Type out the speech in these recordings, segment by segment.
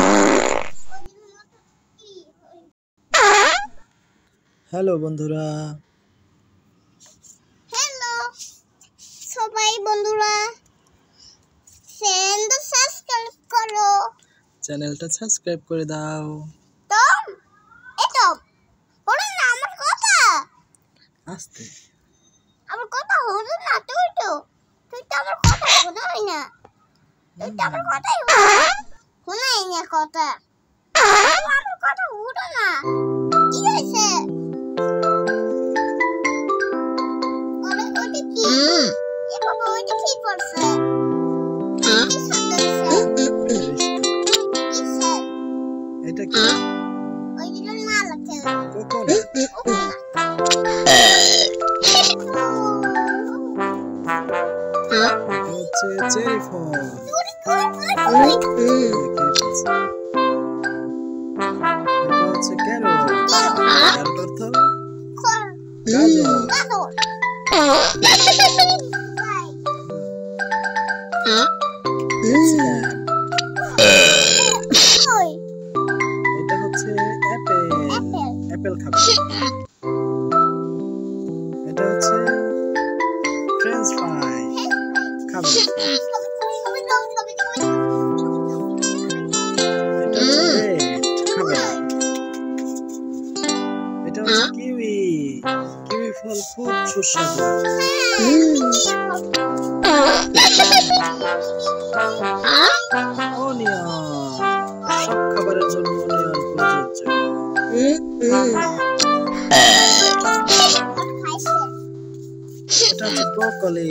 Hello বন্ধুরা, hello সবাই বন্ধুরা, চ্যানেলটা সাবস্ক্রাইব করো, চ্যানেলটা সাবস্ক্রাইব করে দাও। টম এটা বলো না আমার কথা, আস্তে আমার কথা হলো না। তুই তো আমার কথা শোনাই না, তুই তো আমার কথাই শোনাই না কথা, আমার কথা হলো না। কি হয়েছে? ওটা কি? এ বাবা, ওটা কি করছে? কি শব্দ হচ্ছে? কিসের? এটা কি? ওই যে মাল আছে, কোকোনাট। এটা হচ্ছে চেরি ফল। এটা হচ্ছে ক্যারট। ক্যারট অর্থ গাজর। এটা হচ্ছে অ্যাপেল। অ্যাপেল খাবে। এটা হচ্ছে ফ্রেঞ্চ ফ্রাই খাবে। এটা হচ্ছে ব্রেড খাবে। এটা হচ্ছে কিউই। কিউই ফল খুব সুস্বাদু। অনিয়ন, সব খাবারের জন্য অনিয়ন প্রযোজ্য। এটা হচ্ছে ব্রোকলি।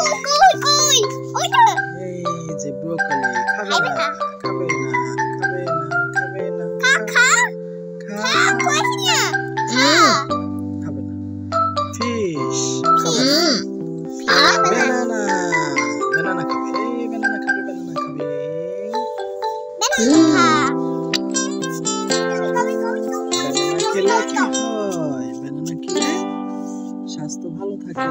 এই যে ব্রোকলি খাবে না, খাবে না, খাবে না, খাবে না, খাবে না। ফিশ খাবে না। ব্যানানা, ব্যানানা খাবে। এই ব্যানানা খাবে, ব্যানানা খাবে। ব্যানানা খেলে কি হয়? ব্যানানা খেলে স্বাস্থ্য ভালো থাকে।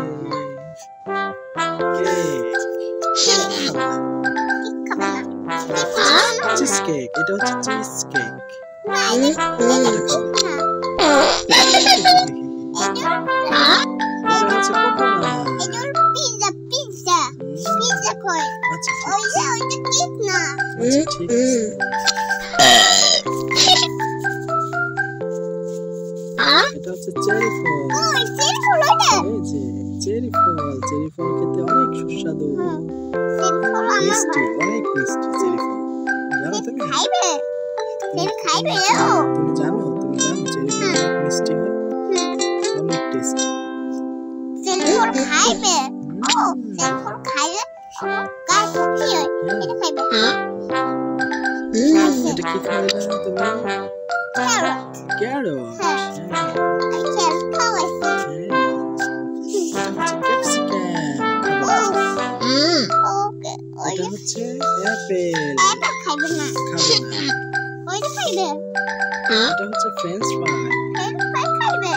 চিজ কেক, এটা হচ্ছে চিজ কেক। এটা হচ্ছে কোকোনাট। আচ্ছা ঠিক আছে। এটা হচ্ছে চেরি ফল। এই যে চেরি ফল, চেরি ফল খেতে অনেক সুস্বাদু, মিষ্টি, অনেক মিষ্টি চেরি ফল। জানো তুমি? তুমি জানো চেরি ফল অনেক মিষ্টি হয়, অনেক টেস্টি। এটা কি খাবে না তুমি? ক্যারট। এটা হচ্ছে অ্যাপেল। খাবে না। এটা হচ্ছে ফ্রেঞ্চ ফ্রাই। খাবে।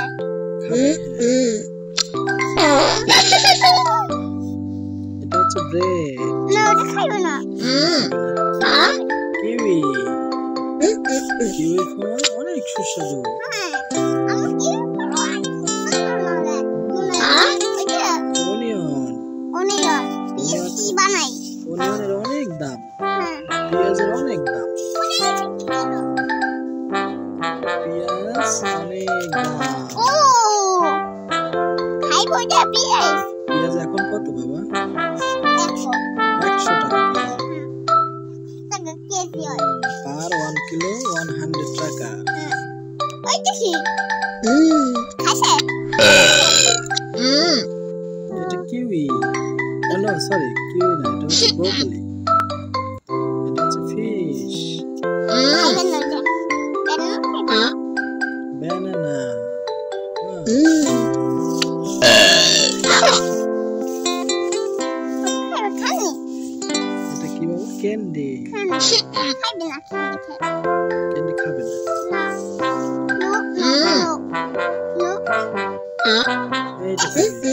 এটা হচ্ছে ব্রেড। কিউই। কিউই ফল অনেক সুস্বাদু। অনিয়নের অনেক দাম, পেঁয়াজের অনেক দাম। পেঁয়াজ অনেক দাম। পেঁয়াজ এখন কত বাবা? 100 টাকা কেজি। আর 1 কিলো 100 টাকা। এটা কিউই। নো সরি, কিউই না, এটা হচ্ছে ব্রোকলি। এটা হচ্ছে ফিশ। ব্যানানা। এটা কি বাবা? ক্যান্ডি। ক্যান্ডি খাবে না। এইটা খাবে।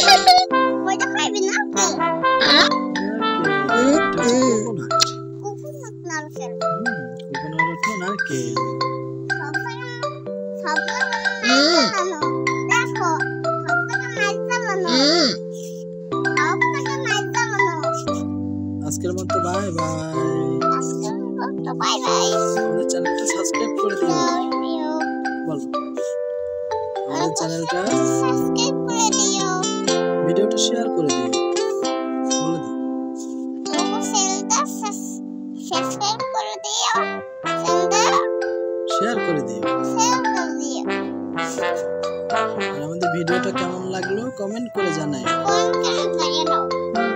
এটা হচ্ছে কোকোনাট। আজকের মতো বাই বাই। Bye bye. আমাদের চ্যানেলটা সাবস্ক্রাইব করে দিও। বলো আমাদের চ্যানেলটা সাবস্ক্রাইব করে দিও। ভিডিওটা শেয়ার করে দিও। বলে দাও চ্যানেলটা সাবস্ক্রাইব করে দিও। শেয়ার করে দিও। আর আমাদের ভিডিওটা কেমন লাগলো কমেন্ট করে জানাই।